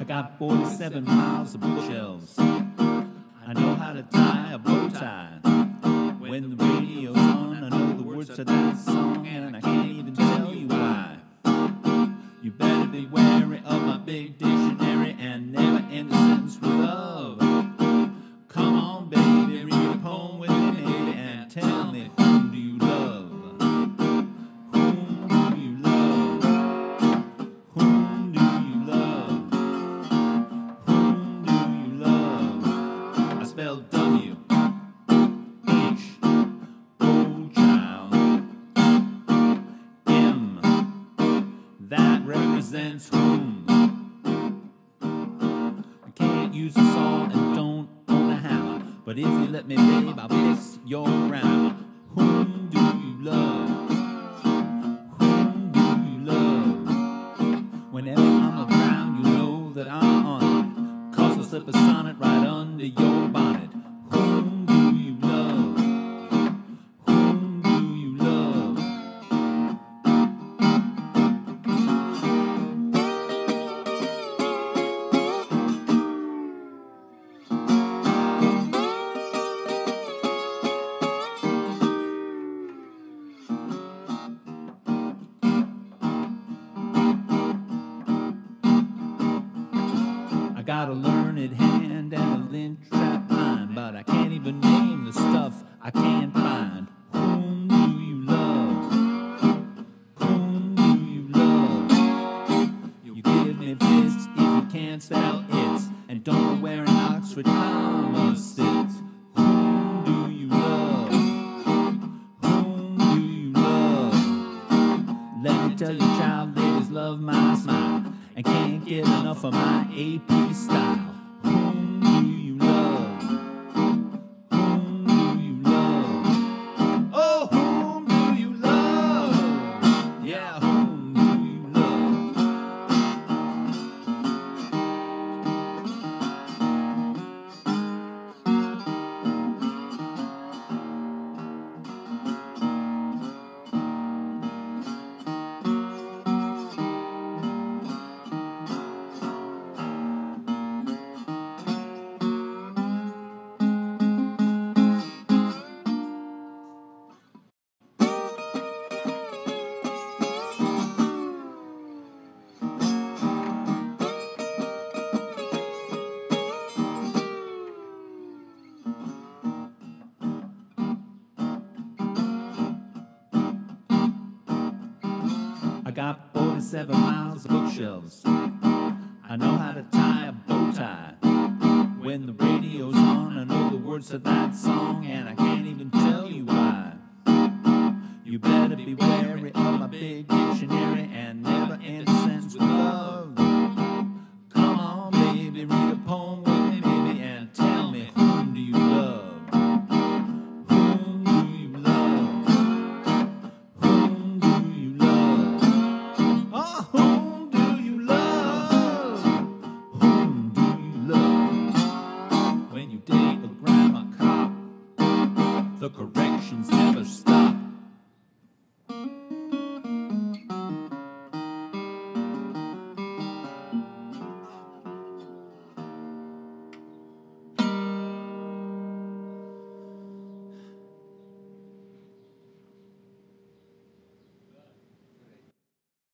I got 47 miles of bookshelves. I know how to tie a bow tie. When the radio's on, I know the words to that song, and I can't even tell you why. You better be wary of my big dictionary and never end a sentence with love. Come on, baby, read a poem with me, maybe, and tell me, whom do you love? Whom do you love? Whom do you love? Whom do you love? I spelled W H O child M. That represents whom. I can't use a saw and don't own a hammer, but if you let me, babe, I'll fix your grammar. Whom do you love? Whom do you love? Whenever I'm around, you know that I'm on it, 'cause I'll slip a sonnet right under your bonnet. Whom do you love? Whom do you love? I got a learned hand and a lint-trapped mind, but I can't even name the stuff I can't find. Whom do you love? Whom do you love? You give me fits if you can't spell it, and don't know where an Oxford comma sits. Whom do you love? Whom do you love? Let me tell you, child, ladies love my smile and can't get enough of my AP style. Whom do you love? Whom do you love? Oh, whom do you love? Yeah, whom do you love? I got 47 miles of bookshelves. I know how to tie a bow tie. When the radio's on, I know the words to that song, and I can't even tell you why. You better be wary of my big dictionary and never end a sentence with love. Come on, baby, read a poem with me, baby, and tell me, whom do you love? Whom do you love? Whom do you love? Oh, whom do you love? Whom do you love? When you date a grammar cop, the corrections never stop.